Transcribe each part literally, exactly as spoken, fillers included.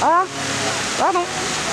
Ah, pardon.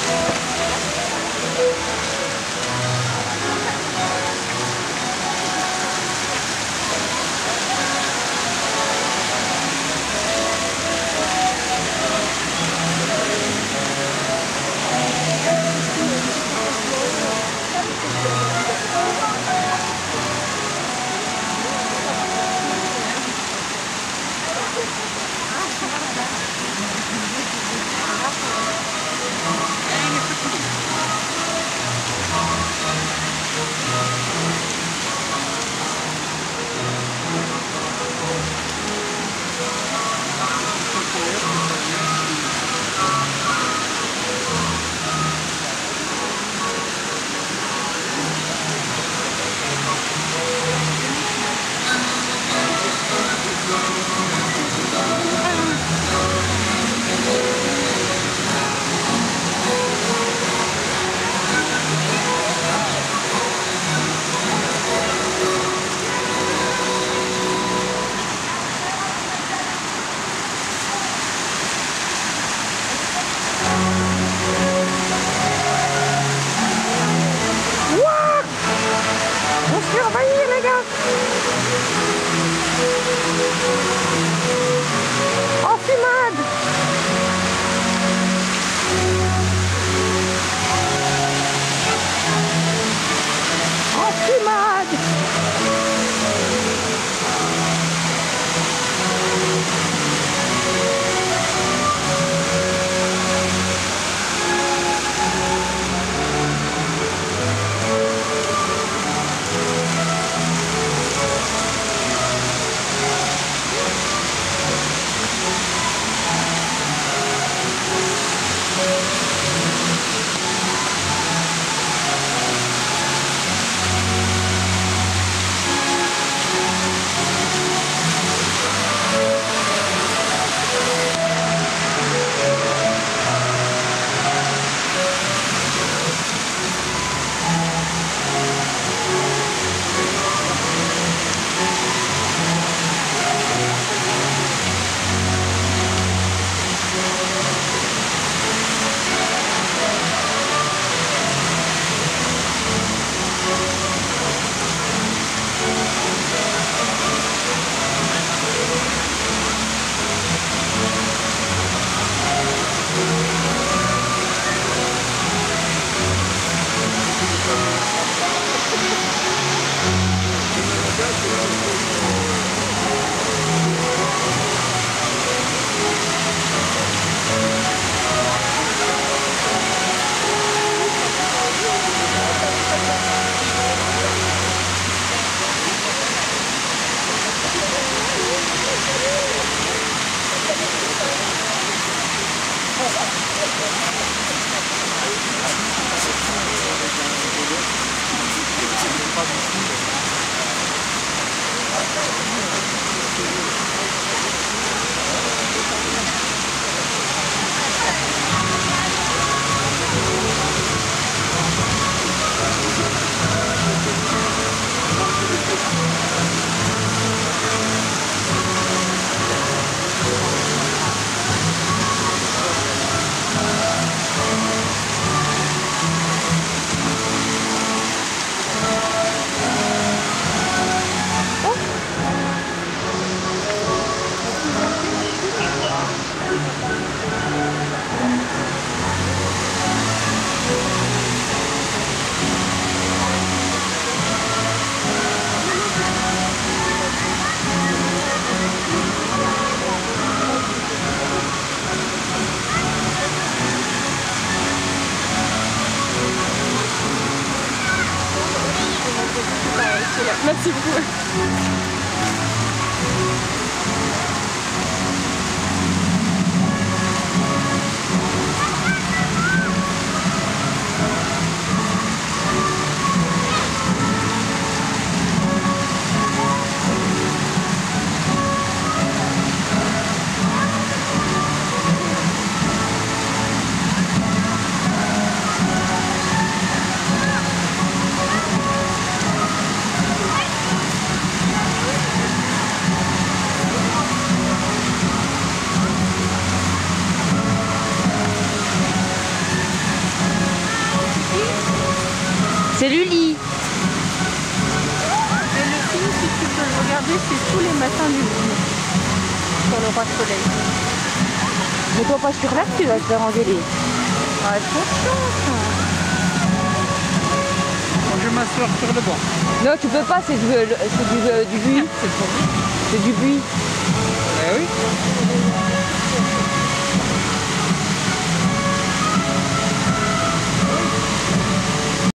Merci beaucoup. C'est Luli. Et le film, si tu peux le regarder, c'est tous les matins du film. Sur le roi de soleil. Mais toi pas sur là, tu vas te faire engueuler. Ah, attention. Moi, je vais m'asseoir sur le banc. Non, tu peux pas, c'est du, c'est du, euh, du buis. C'est pour vous. C'est du buis.